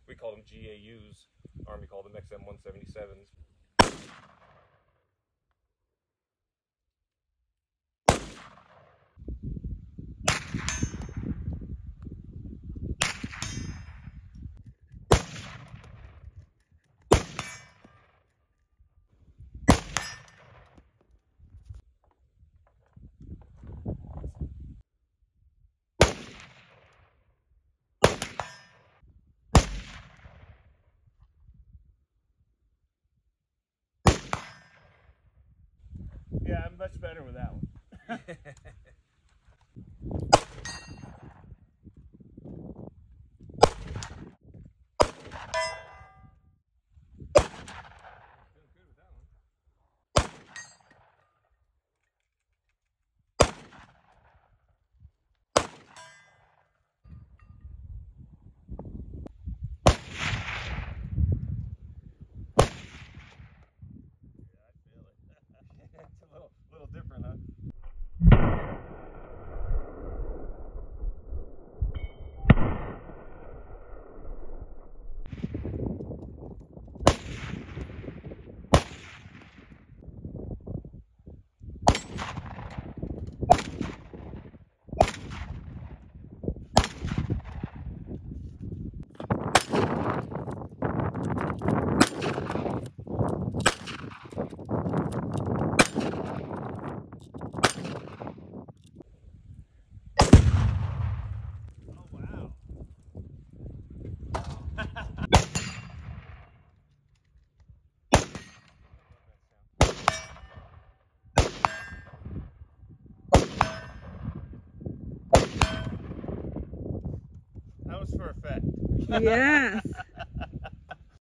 We call them GAUs. Army called them XM177s. Yeah, I'm much better with that one. It's a little different, huh? That was for effect. Yes.